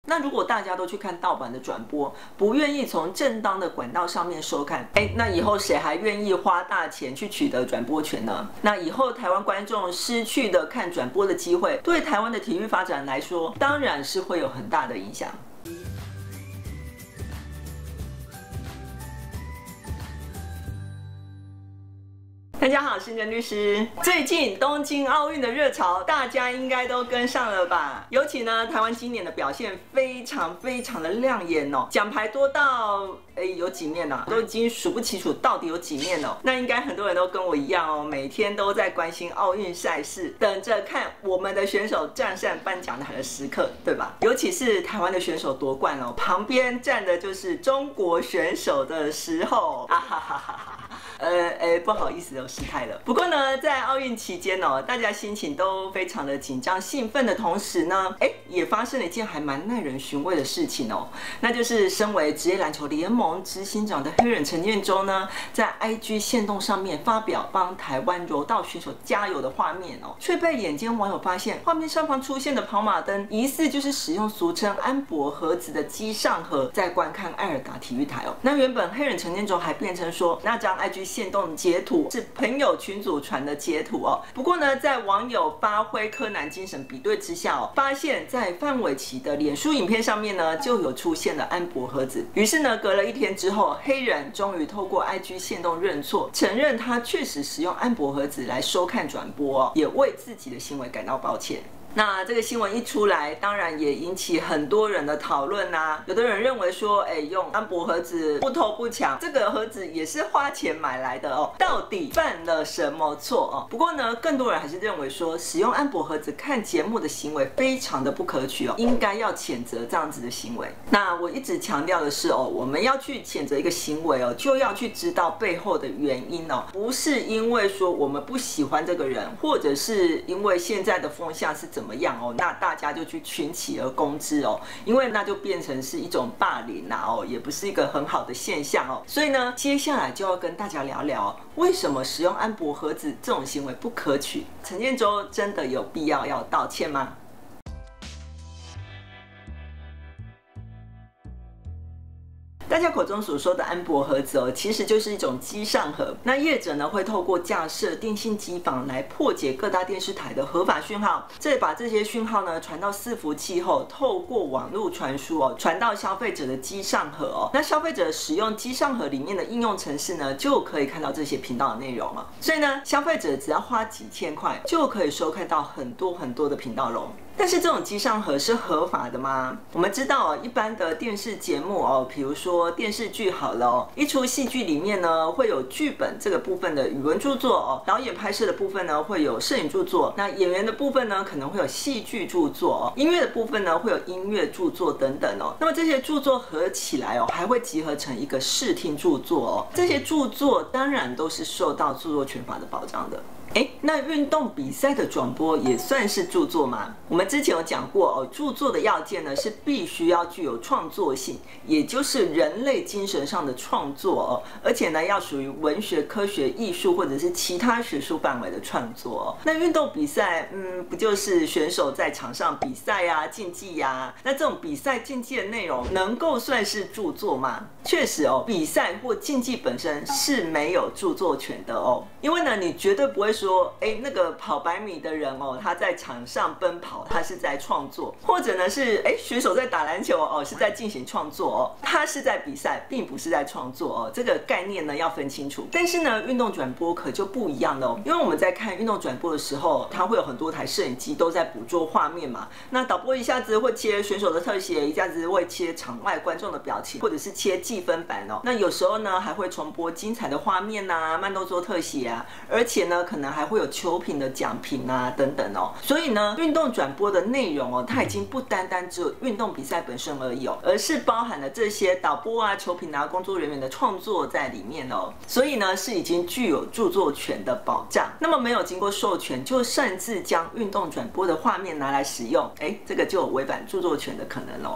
那如果大家都去看盗版的转播，不愿意从正当的管道上面收看，那以后谁还愿意花大钱去取得转播权呢？那以后台湾观众失去的看转播的机会，对台湾的体育发展来说，当然是会有很大的影响。大家好，我是任律师。最近东京奥运的热潮，大家应该都跟上了吧？尤其呢，台湾今年的表现非常的亮眼哦，奖牌多到有几面啊，都已经数不清楚到底有几面哦。那应该很多人都跟我一样哦，每天都在关心奥运赛事，等着看我们的选手站上颁奖台的时刻，对吧？尤其是台湾的选手夺冠哦，旁边站的就是中国选手的时候，啊哈哈哈哈。不好意思哦，失态了。不过呢，在奥运期间哦，大家心情都非常的紧张、兴奋的同时呢，也发生了一件还蛮耐人寻味的事情哦，那就是身为职业篮球联盟执行长的黑人陈建州呢，在 IG 限动上面发表帮台湾柔道选手加油的画面哦，却被眼尖网友发现，画面上方出现的跑马灯，疑似就是使用俗称安博盒子的机上盒，在观看爱尔达体育台哦。那原本黑人陈建州还辩称说，那张 IG 限动截图是朋友群组传的截图哦。不过呢，在网友发挥柯南精神比对之下哦，发现在范玮琪的脸书影片上面呢，就有出现了安博盒子。于是呢，隔了一天之后，黑人终于透过 IG 限动认错，承认他确实使用安博盒子来收看转播哦，也为自己的行为感到抱歉。那这个新闻一出来，当然也引起很多人的讨论啊。有的人认为说，用安博盒子不偷不抢，这个盒子也是花钱买来的哦，到底犯了什么错哦？不过呢，更多人还是认为说，使用安博盒子看节目的行为非常的不可取哦，应该要谴责这样子的行为。那我一直强调的是哦，我们要去谴责一个行为哦，就要去知道背后的原因哦，不是因为说我们不喜欢这个人，或者是因为现在的风向是怎么样哦，那大家就去群起而攻之哦，因为那就变成是一种霸凌啊哦，也不是一个很好的现象哦。所以呢，接下来就要跟大家聊聊为什么使用安博盒子这种行为不可取。陈建州真的有必要道歉吗？大家口中所说的安博盒子哦，其实就是一种机上盒。那业者呢会透过架设电信机房来破解各大电视台的合法讯号，再把这些讯号呢传到伺服器后，透过网络传输哦，传到消费者的机上盒哦。那消费者使用机上盒里面的应用程式呢，就可以看到这些频道的内容了。所以呢，消费者只要花几千块，就可以收看到很多的频道喽。但是这种机上盒是合法的吗？我们知道一般的电视节目哦，比如说电视剧好了哦，一出戏剧里面呢会有剧本这个部分的语文著作哦，导演拍摄的部分呢会有摄影著作，那演员的部分呢可能会有戏剧著作哦，音乐的部分呢会有音乐著作等等哦。那么这些著作合起来哦，还会集合成一个视听著作哦。这些著作当然都是受到著作权法的保障的。那运动比赛的转播也算是著作吗？我们之前有讲过哦，著作的要件呢是必须要具有创作性，也就是人类精神上的创作哦，而且呢要属于文学、科学、艺术或者是其他学术范围的创作哦。那运动比赛，不就是选手在场上比赛啊、竞技啊？那这种比赛竞技的内容能够算是著作吗？确实哦，比赛或竞技本身是没有著作权的哦，因为呢你绝对不会说，那个跑100米的人哦，他在场上奔跑，他是在创作，或者呢是选手在打篮球哦，是在进行创作哦，他是在比赛，并不是在创作哦，这个概念呢要分清楚。但是呢，运动转播可就不一样了哦，因为我们在看运动转播的时候，它会有很多台摄影机都在捕捉画面嘛，那导播一下子会切选手的特写，一下子会切场外观众的表情，或者是切计分板哦，那有时候呢还会重播精彩的画面啊、慢动作特写啊，而且呢可能还会有球评的奖评啊等等哦。所以呢，运动转播的内容哦，它已经不单单只有运动比赛本身而已哦，而是包含了这些导播啊、球评啊、工作人员的创作在里面哦。所以呢，是已经具有著作权的保障。那么没有经过授权，就擅自将运动转播的画面拿来使用，这个就有违反著作权的可能哦。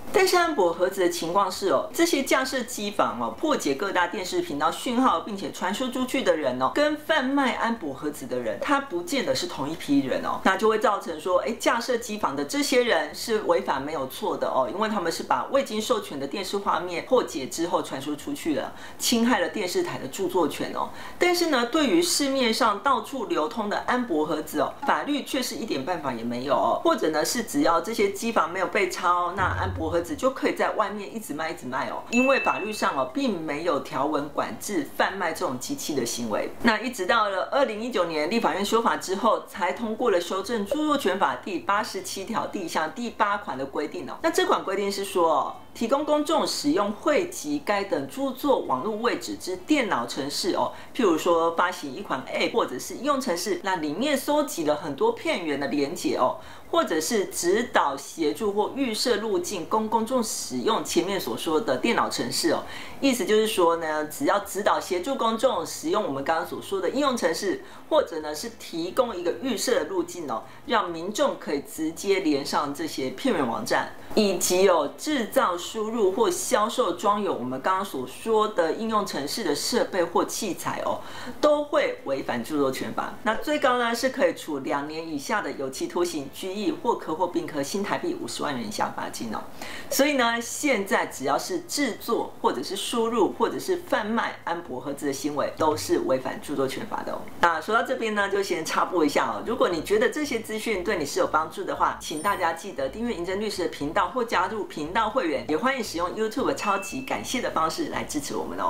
但是安博盒子的情况是这些架设机房破解各大电视频道讯号并且传输出去的人跟贩卖安博盒子的人，他不见得是同一批人那就会造成说，架设机房的这些人是违法没有错的因为他们是把未经授权的电视画面破解之后传输出去了，侵害了电视台的著作权但是呢，对于市面上到处流通的安博盒子法律却是一点办法也没有或者呢是只要这些机房没有被抄，那安博盒子就可以在外面一直卖因为法律上并没有条文管制贩卖这种机器的行为。那一直到了2019年立法院修法之后，才通过了修正著作权法第87条第1项第8款的规定那这款规定是说提供公众使用汇集该等著作网络位置之电脑程式譬如说发行一款 App 或者是应用程式，那里面收集了很多片源的连结或者是指导、协助或预设路径供公众使用前面所说的电脑程式意思就是说呢，只要指导协助公众使用我们刚刚所说的应用程式，或者呢是提供一个预设的路径让民众可以直接连上这些片源网站，以及制造、输入或销售装有我们刚刚所说的应用程式的设备或器材都会违反著作权法。那最高呢是可以处2年以下的有期徒刑、拘役或科或并科新台币50万元以下罚金所以呢，现在只要是制作或者是输入或者是贩卖安博盒子的行为，都是违反著作权法的那说到这边呢，就先插播一下如果你觉得这些资讯对你是有帮助的话，请大家记得订阅银针律师的频道或加入频道会员，也欢迎使用 YouTube 超级感谢的方式来支持我们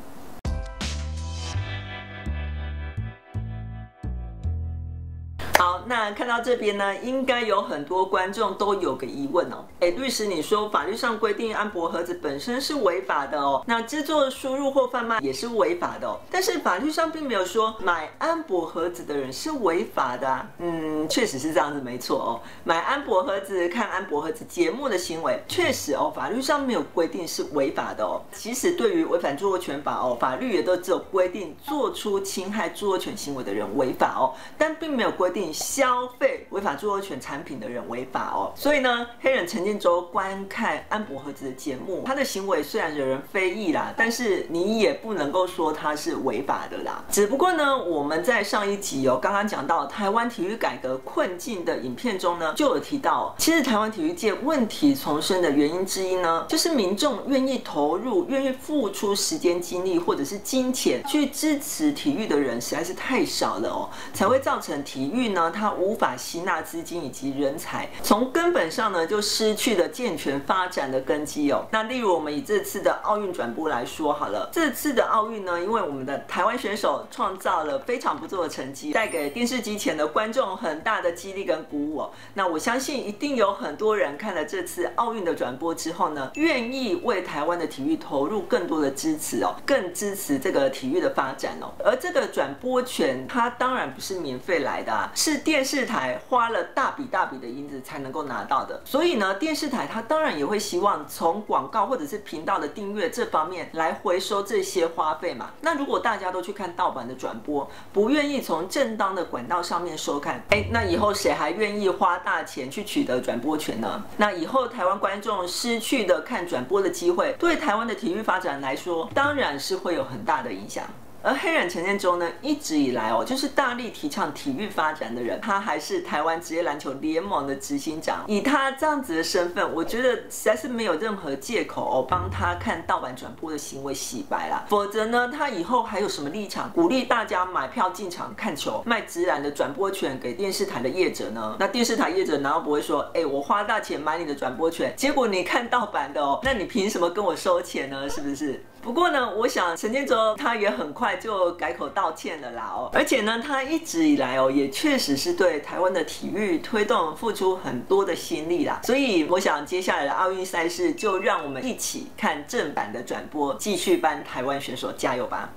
好，那看到这边呢，应该有很多观众都有个疑问律师，你说法律上规定安博盒子本身是违法的那制作、输入或贩卖也是违法的但是法律上并没有说买安博盒子的人是违法的确实是这样子，没错买安博盒子、看安博盒子节目的行为，确实法律上没有规定是违法的其实对于违反著作权法法律也都只有规定做出侵害著作权行为的人违法但并没有规定消费违法著作权产品的人违法所以呢，黑人陈建州观看安博盒子的节目，他的行为虽然惹人非议啦，但是你也不能够说他是违法的啦。只不过呢，我们在上一集刚刚讲到台湾体育改革困境的影片中呢，就有提到其实台湾体育界问题丛生的原因之一呢，就是民众愿意投入、愿意付出时间、精力或者是金钱去支持体育的人实在是太少了才会造成体育呢它无法吸纳资金以及人才，从根本上呢就失去了健全发展的根基那例如我们以这次的奥运转播来说好了，这次的奥运呢，因为我们的台湾选手创造了非常不错的成绩，带给电视机前的观众很大的激励跟鼓舞那我相信一定有很多人看了这次奥运的转播之后呢，愿意为台湾的体育投入更多的支持更支持这个体育的发展而这个转播权它当然不是免费来的是电视台花了大笔大笔的银子才能够拿到的，所以呢，电视台它当然也会希望从广告或者是频道的订阅这方面来回收这些花费嘛。那如果大家都去看盗版的转播，不愿意从正当的管道上面收看，那以后谁还愿意花大钱去取得转播权呢？那以后台湾观众失去的看转播的机会，对台湾的体育发展来说，当然是会有很大的影响。而黑人陈建州呢，一直以来就是大力提倡体育发展的人，他还是台湾职业篮球联盟的执行长。以他这样子的身份，我觉得实在是没有任何借口帮他看盗版转播的行为洗白啦。否则呢，他以后还有什么立场鼓励大家买票进场看球，卖直男的转播权给电视台的业者呢？那电视台业者难道不会说，我花大钱买你的转播权，结果你看盗版的那你凭什么跟我收钱呢？是不是？不过呢，我想陈建州他也很快就改口道歉了啦而且呢，他一直以来也确实是对台湾的体育推动付出很多的心力啦。所以我想接下来的奥运赛事就让我们一起看正版的转播，继续帮台湾选手加油吧。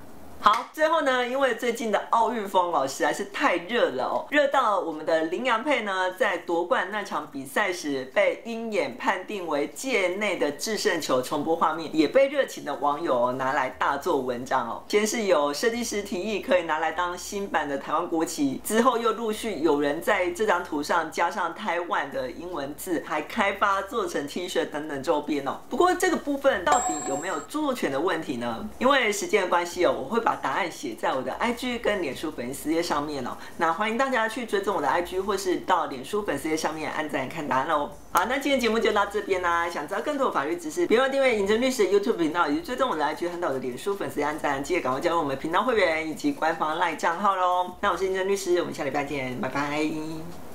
好，最后呢，因为最近的奥运风实在是太热了哦，热到我们的麟洋配呢，在夺冠那场比赛时被鹰眼判定为界内的制胜球重播画面，也被热情的网友拿来大做文章哦。先是有设计师提议可以拿来当新版的台湾国旗，之后又陆续有人在这张图上加上台湾的英文字，还开发做成 T 恤等等周边哦。不过这个部分到底有没有著作权的问题呢？因为时间的关系哦，我会把答案写在我的 IG 跟脸书粉丝页上面哦。那欢迎大家去追踪我的 IG 或是到脸书粉丝页上面按赞看答案喽。好，那今天节目就到这边啦。想知道更多的法律知识，别忘订阅尹真律师的 YouTube 频道，以及追踪我的 IG 和到我的脸书粉丝页按赞，记得赶快加入我们频道会员以及官方 LINE 账号喽。那我是尹真律师，我们下礼拜见，拜拜。